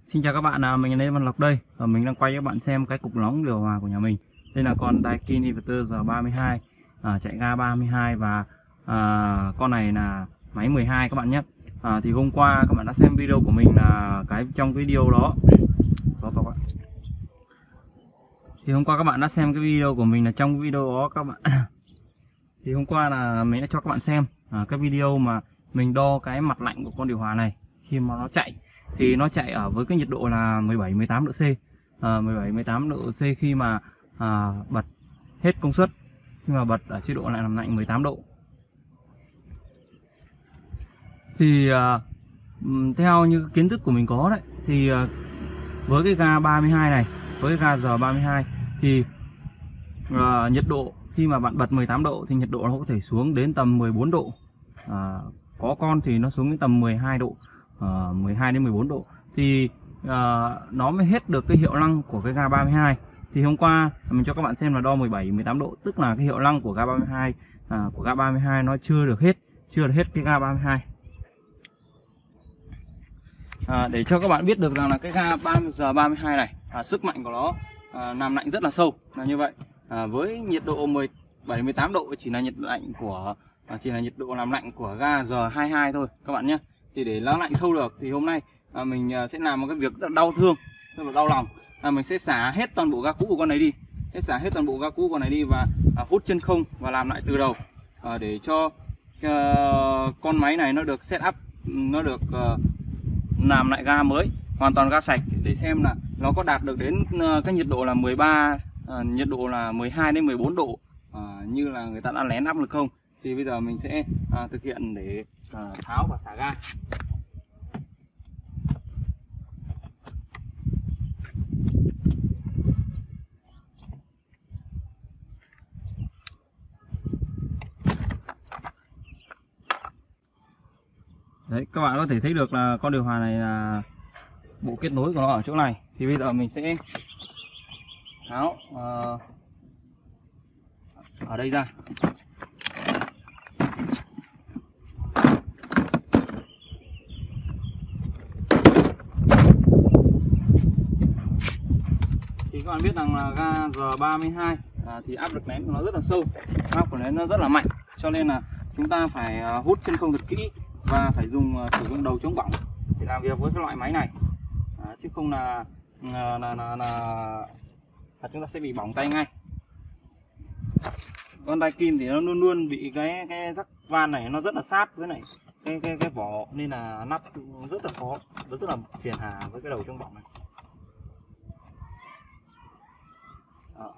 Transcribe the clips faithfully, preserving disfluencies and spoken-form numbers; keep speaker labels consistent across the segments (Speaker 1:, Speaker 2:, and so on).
Speaker 1: Xin chào các bạn, à, mình là Lê Văn Lộc đây và mình đang quay cho các bạn xem cái cục nóng điều hòa của nhà mình. Đây là con Daikin Inverter G ba mươi hai, à, chạy ga ba mươi hai và à, con này là máy mười hai các bạn nhé. À, thì hôm qua các bạn đã xem video của mình là cái trong video đó. Gió to quá. Thì hôm qua các bạn đã xem cái video của mình là trong video đó các bạn. Thì hôm qua là mình đã cho các bạn xem à, cái video mà mình đo cái mặt lạnh của con điều hòa này khi mà nó chạy. Thì nó chạy ở với cái nhiệt độ là mười bảy mười tám độ C, à, mười bảy mười tám độ C khi mà à, bật hết công suất, khi mà bật ở chế độ lại làm lạnh mười tám độ. Thì à, theo như kiến thức của mình có đấy, thì à, với cái ga ba mươi hai này, với cái ga G ba mươi hai thì à, nhiệt độ khi mà bạn bật mười tám độ thì nhiệt độ nó có thể xuống đến tầm mười bốn độ, à, có con thì nó xuống đến tầm mười hai độ. Uh, mười hai đến mười bốn độ thì uh, nó mới hết được cái hiệu năng của cái ga ba mươi hai. Thì hôm qua mình cho các bạn xem là đo mười bảy mười tám độ, tức là cái hiệu năng của ga ba mươi hai uh, của ga ba mươi hai nó chưa được hết, chưa được hết cái ga ba mươi hai. Uh, để cho các bạn biết được rằng là cái ga G ba mươi hai này uh, sức mạnh của nó uh, làm lạnh rất là sâu là như vậy. Uh, với nhiệt độ mười bảy mười tám độ chỉ là nhiệt lạnh của uh, chỉ là nhiệt độ làm lạnh của ga G hai mươi hai thôi các bạn nhé. Thì để nó lạnh sâu được thì hôm nay à, mình à, sẽ làm một cái việc rất là đau thương, rất là đau lòng. À, mình sẽ xả hết toàn bộ ga cũ của con này đi, sẽ xả hết toàn bộ ga cũ của con này đi và à, hút chân không và làm lại từ đầu, à, để cho à, con máy này nó được set up, nó được à, làm lại ga mới, hoàn toàn ga sạch, để xem là nó có đạt được đến à, cái nhiệt độ là mười ba, à, nhiệt độ là mười hai đến mười bốn độ à, như là người ta đã lén áp lực không. Thì bây giờ mình sẽ à, thực hiện để à, tháo và xả ga. Đấy, các bạn có thể thấy được là con điều hòa này là bộ kết nối của nó ở chỗ này. Thì bây giờ mình sẽ tháo uh, ở đây ra. Thì các bạn biết rằng là ga G ba mươi hai à, thì áp lực nén của nó rất là sâu, áp của nén nó rất là mạnh, cho nên là chúng ta phải uh, hút chân không thật kỹ và phải dùng uh, sử dụng đầu chống bỏng để làm việc với cái loại máy này, à, chứ không là là, là, là, là là chúng ta sẽ bị bỏng tay ngay. Con Daikin thì nó luôn luôn bị cái cái rắc van này nó rất là sát với này cái cái cái vỏ, nên là nắp rất là khó, nó rất là phiền hà với cái đầu chống bỏng này. Đó.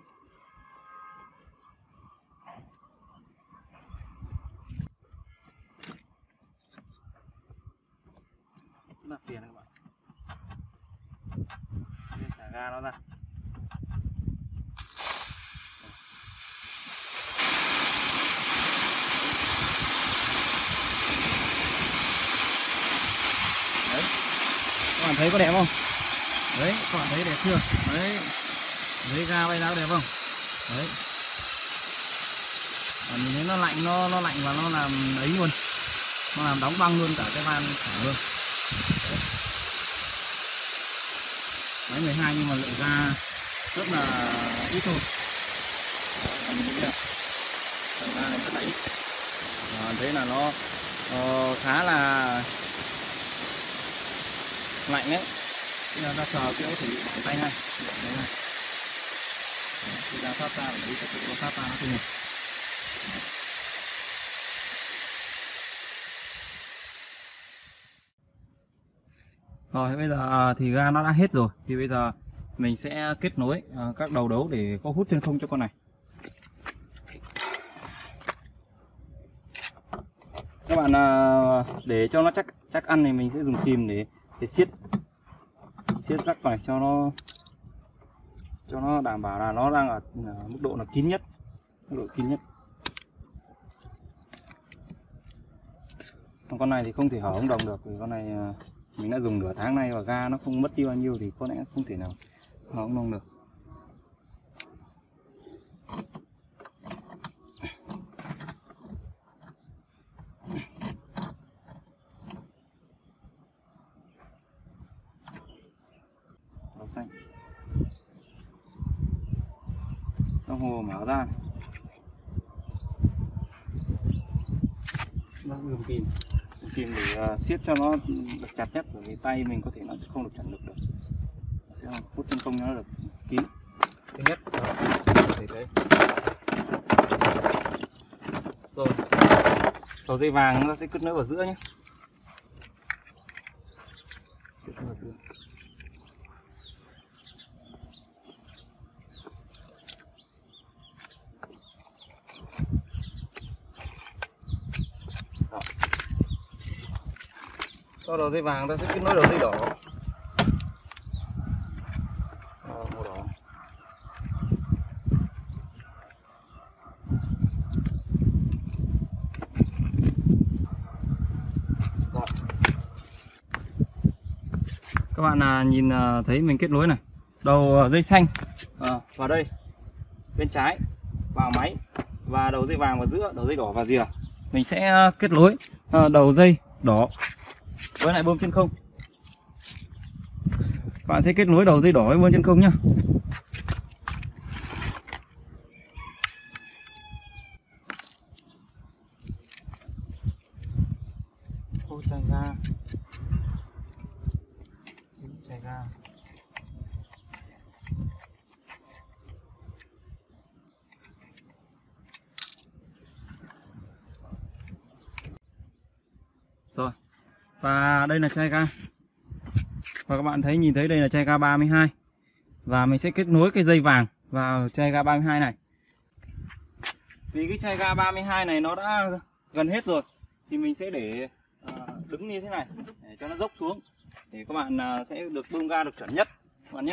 Speaker 1: Rất là phiền các bạn. Để xả ga nó ra. Đấy, các bạn thấy có đẹp không? Đấy, các bạn thấy đẹp chưa? Đấy, lấy ga bay ra đẹp không? Đấy, à, mình thấy nó lạnh, nó nó lạnh và nó làm ấy luôn, nó làm đóng băng luôn cả cái van xả luôn. Đấy. Máy mười hai nhưng mà lượng ga rất là ít thôi. Đấy, ga này rất là ít. À, thế là nó uh, khá là lạnh đấy. Bây giờ ra sờ cái có thể bị bỏng tay ngay. Đấy này. Khi ra thoát ra để sẽ tự thoát ra nó không được. Rồi bây giờ thì ga nó đã hết rồi. Thì bây giờ mình sẽ kết nối các đầu đấu để có hút chân không cho con này. Các bạn để cho nó chắc chắc ăn thì mình sẽ dùng kìm để để siết siết rắc này cho nó cho nó đảm bảo là nó đang ở mức độ là kín nhất, mức độ kín nhất. Còn con này thì không thể hở ống đồng được, vì con này mình đã dùng nửa tháng nay và ga nó không mất đi bao nhiêu thì có lẽ không thể nào hở ống đồng được. Đồng hồ mở ra. Nó dùng kìm, dùng kìm để uh, siết cho nó được chặt nhất, bởi vì tay mình có thể nó sẽ không được chặn được được. Sẽ hút chân không cho nó được kín. Thứ nhất để đấy. Rồi. Đầu dây vàng nó sẽ kết nối vào giữa nhé. Kết nối vào giữa. Sau đầu dây vàng ta sẽ kết nối đầu dây đỏ. Đó, màu đỏ. Rồi. Các bạn à, nhìn à, thấy mình kết nối này. Đầu dây xanh à, vào đây bên trái vào máy, và đầu dây vàng vào giữa, đầu dây đỏ vào rìa. Mình sẽ kết nối à, đầu dây đỏ với lại bơm chân không. Bạn sẽ kết nối đầu dây đỏ với bơm chân không nhá. Ô chai ga. Chai ga. Rồi. Và đây là chai ga. Và các bạn thấy nhìn thấy đây là chai ga ba mươi hai. Và mình sẽ kết nối cái dây vàng vào chai ga ba mươi hai này. Vì cái chai ga ba mươi hai này nó đã gần hết rồi thì mình sẽ để uh, đứng như thế này để cho nó dốc xuống, để các bạn uh, sẽ được bơm ga được chuẩn nhất các bạn nhé.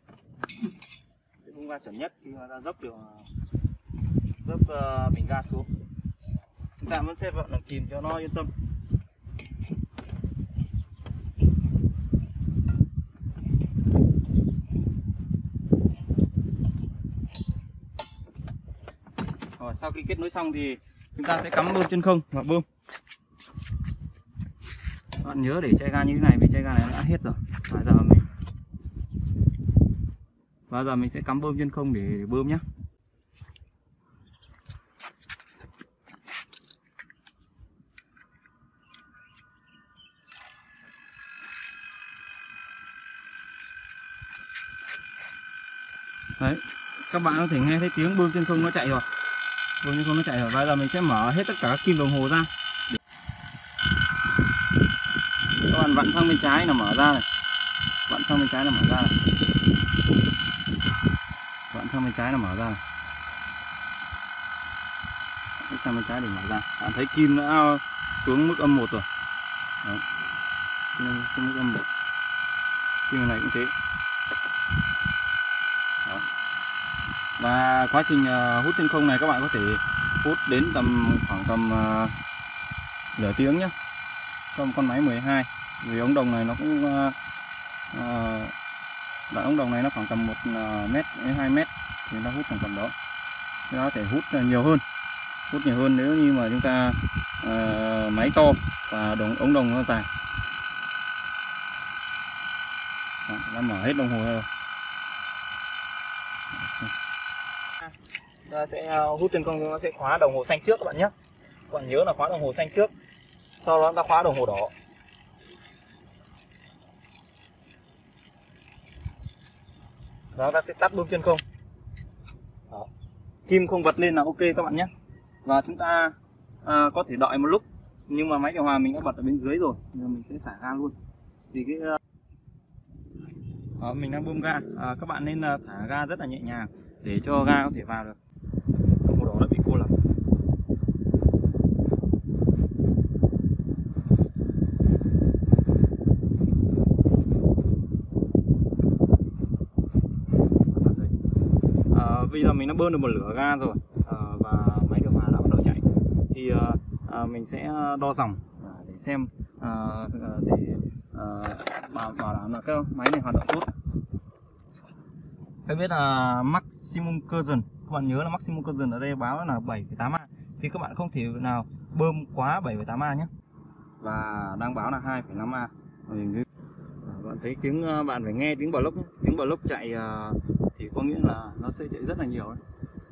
Speaker 1: Để bơm ga chuẩn nhất khi mà ta dốc được dốc uh, bình ga xuống. Chúng ta vẫn sẽ vận động kìm cho nó yên tâm. Rồi, sau khi kết nối xong thì chúng ta sẽ cắm bơm chân không và bơm. Các bạn nhớ để chai ga như thế này vì chai ga này đã hết rồi. Bây giờ mình Bây giờ mình sẽ cắm bơm chân không để, để bơm nhé. Đấy, các bạn có thể nghe thấy tiếng bơm chân không nó chạy rồi. Bơm chân không nó chạy rồi. Bây giờ mình sẽ mở hết tất cả các kim đồng hồ ra. Các bạn vặn sang bên trái là mở ra này. Vặn sang bên trái là mở ra này. Vặn sang bên trái là mở ra này. Vặn sang bên trái để mở ra. Bạn thấy kim đã xuống mức âm một rồi. Đấy. Xuống mức âm một. Kim này cũng thế. Đó. Và quá trình uh, hút chân không này các bạn có thể hút đến tầm khoảng tầm uh, nửa tiếng nhé, trong con máy mười hai. Vì ống đồng này nó cũng uh, uh, đoạn ống đồng này nó khoảng tầm một uh, mét đến hai mét thì nó hút khoảng tầm đó. Thì nó có thể hút uh, nhiều hơn, hút nhiều hơn nếu như mà chúng ta uh, máy to và đồng ống đồng nó dài. Đó, đã mở hết đồng hồ rồi. Ta sẽ hút chân không, nó sẽ khóa đồng hồ xanh trước các bạn nhé. Các bạn nhớ là khóa đồng hồ xanh trước, sau đó ta khóa đồng hồ đỏ. Đó, ta sẽ tắt bơm chân không. Đó. Kim không vật lên là ok các bạn nhé. Và chúng ta à, có thể đợi một lúc, nhưng mà máy điều hòa mình đã bật ở bên dưới rồi nên mình sẽ xả ga luôn. Thì cái đó, mình đang bơm ga, à, các bạn nên thả ga rất là nhẹ nhàng để cho ga có thể vào được. Đồng hồ đỏ đã bị cô lập. À, bây giờ mình đã bơm được một lửa ga rồi, à, và máy điều hòa đã bắt đầu chạy. Thì à, à, mình sẽ đo dòng à, để xem à, để à, bảo, bảo đảm là cái máy này hoạt động tốt. Các biết là maximum current, các bạn nhớ là maximum current ở đây báo là bảy phẩy tám a, thì các bạn không thể nào bơm quá bảy phẩy tám a nhé. Và đang báo là hai phẩy năm a. Bạn thấy tiếng, bạn phải nghe tiếng bờ lốc, tiếng bờ lốc chạy thì có nghĩa là nó sẽ chạy rất là nhiều.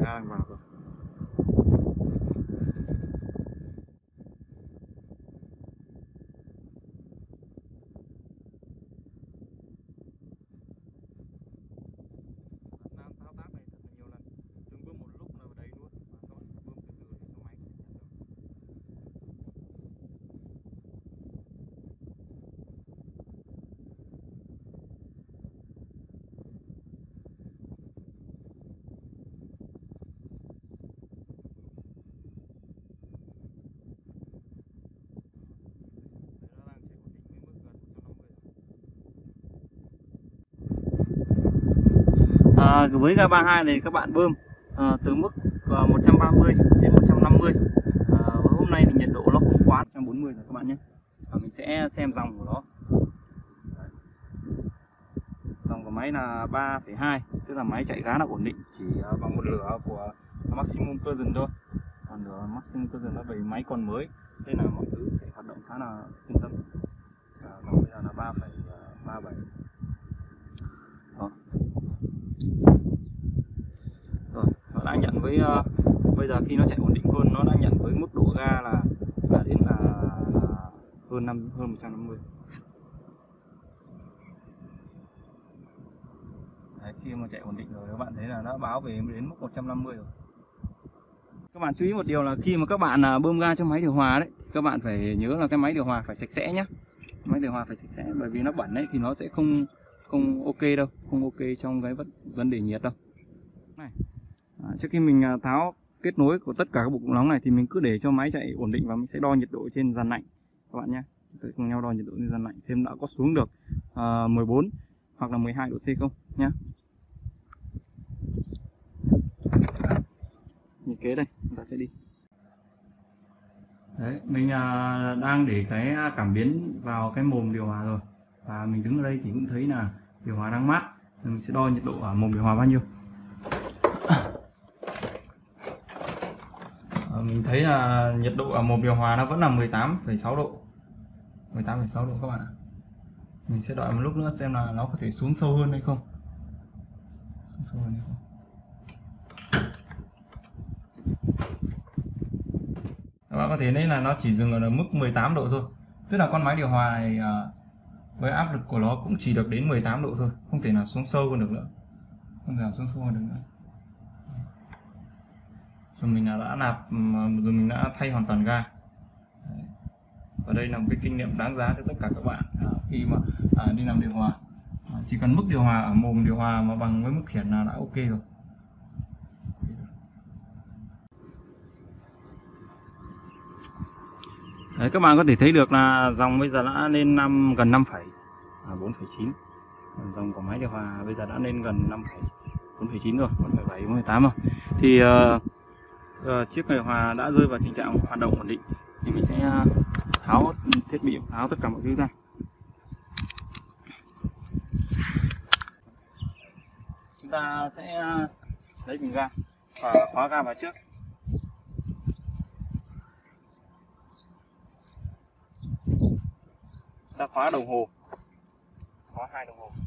Speaker 1: ga đang vào rồi. Thao tác này thật là nhiều lần, đừng bơm một lúc là vào đấy luôn, và các bạn bơm từ từ để cho máy có thể nhận được. Nó đang chạy ổn định với mức gần một trăm năm mươi. À, với ga ba mươi hai này các bạn bơm à, từ mức à, một trăm ba mươi đến một trăm năm mươi. À, với hôm nay thì nhiệt độ nó không quá một trăm bốn mươi rồi các bạn nhé. À, mình sẽ xem dòng của nó. Dòng của máy là ba phẩy hai, tức là máy chạy khá là ổn định, chỉ à, bằng một nửa của maximum version thôi. Còn nửa maximum version nó bởi máy còn mới nên là mọi thứ sẽ hoạt động khá là yên tâm. À, dòng bây giờ là ba phẩy ba bảy. Đó. Rồi, nó đã nhận với uh, bây giờ khi nó chạy ổn định hơn, nó đã nhận với mức độ ga là là đến là, là hơn năm hơn một trăm năm mươi. Đấy, khi mà chạy ổn định rồi các bạn thấy là nó báo về đến mức một trăm năm mươi rồi. Các bạn chú ý một điều là khi mà các bạn uh, bơm ga cho máy điều hòa đấy, các bạn phải nhớ là cái máy điều hòa phải sạch sẽ nhé. Máy điều hòa phải sạch sẽ, bởi vì nó bẩn đấy thì nó sẽ không không ok đâu, không ok trong cái vấn đề nhiệt đâu. Này. À, trước khi mình tháo kết nối của tất cả các bộ cục nóng này thì mình cứ để cho máy chạy ổn định và mình sẽ đo nhiệt độ trên dàn lạnh các bạn nhé. Tôi cùng nhau đo nhiệt độ trên dàn lạnh xem đã có xuống được uh, mười bốn hoặc là mười hai độ C không nhé. Nhiệt kế đây, chúng ta sẽ đi. Đấy, mình uh, đang để cái cảm biến vào cái mồm điều hòa rồi, và mình đứng ở đây thì cũng thấy là điều hòa đang mát. Mình sẽ đo nhiệt độ ở mồm điều hòa bao nhiêu. Mình thấy là nhiệt độ ở mồm điều hòa nó vẫn là mười tám phẩy sáu độ, mười tám phẩy sáu độ các bạn ạ. Mình sẽ đợi một lúc nữa xem là nó có thể xuống sâu hơn hay không, xuống sâu hơn hay không. Các bạn có thể thấy là nó chỉ dừng ở mức mười tám độ thôi, tức là con máy điều hòa này với áp lực của nó cũng chỉ được đến mười tám độ thôi, không thể nào xuống sâu hơn được nữa, không thể nào xuống sâu hơn được nữa. Rồi mình đã nạp, rồi mình đã thay hoàn toàn ga. Đấy. Và đây là một cái kinh nghiệm đáng giá cho tất cả các bạn khi mà à, đi làm điều hòa. À, chỉ cần mức điều hòa ở mồm điều hòa mà bằng với mức khiển là đã ok rồi. Đấy, các bạn có thể thấy được là dòng bây giờ đã lên năm gần năm phẩy, à, bốn phẩy chín. Dòng của máy điều hòa bây giờ đã lên gần năm phẩy, bốn phẩy chín rồi, bốn phẩy bảy, bốn phẩy tám rồi. Thì uh, uh, chiếc điều hòa đã rơi vào tình trạng hoạt động ổn định. Thì mình sẽ tháo thiết bị, tháo tất cả mọi thứ ra. Chúng ta sẽ lấy bình ga và khóa ga vào trước. Ta khóa đồng hồ, khóa hai đồng hồ.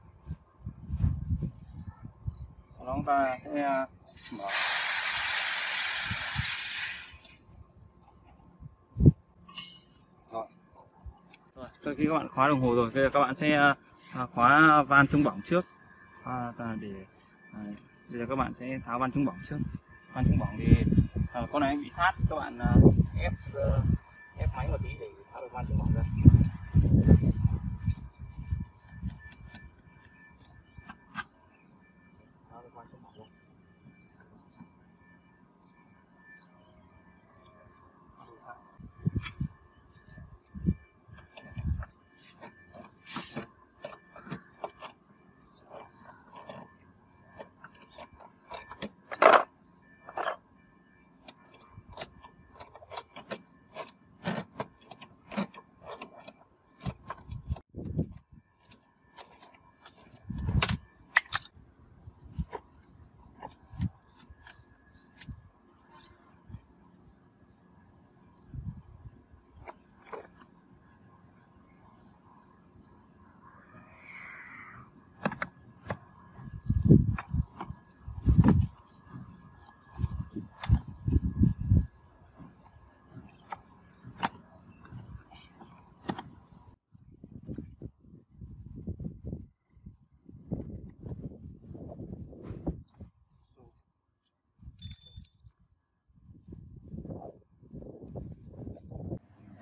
Speaker 1: Sau đó chúng ta sẽ mở. Rồi. Rồi, sau khi các bạn khóa đồng hồ rồi, bây giờ các bạn sẽ khóa van chống bỏng trước. À, để à, bây giờ các bạn sẽ tháo van chống bỏng trước. Van chống bỏng thì à, con này bị sát, các bạn à, ép uh, ép máy một tí để tháo được van chống bỏng ra. Tháo được van chống bỏng ra.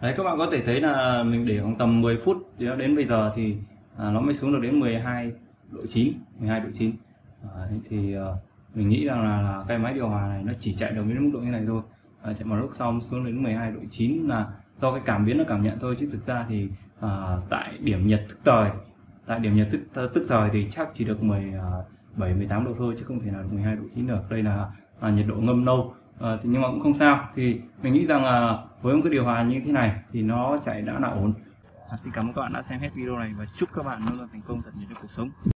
Speaker 1: Đấy, các bạn có thể thấy là mình để khoảng tầm mười phút thì nó đến bây giờ thì à, nó mới xuống được đến mười hai độ chín, mười hai độ chín. Đấy, thì uh, mình nghĩ rằng là, là cái máy điều hòa này nó chỉ chạy được đến mức độ như này thôi. À, chạy một lúc sau xuống đến mười hai độ chín là do cái cảm biến nó cảm nhận thôi, chứ thực ra thì uh, tại điểm nhiệt tức thời, tại điểm nhiệt tức tức thời thì chắc chỉ được mười bảy mười tám độ thôi, chứ không thể nào được mười hai độ chín được. Đây là à, nhiệt độ ngâm nâu. À, thì nhưng mà cũng không sao, thì mình nghĩ rằng là với một cái điều hòa như thế này thì nó chạy đã là ổn. À, xin cảm ơn các bạn đã xem hết video này và chúc các bạn luôn luôn thành công thật nhiều trong cuộc sống.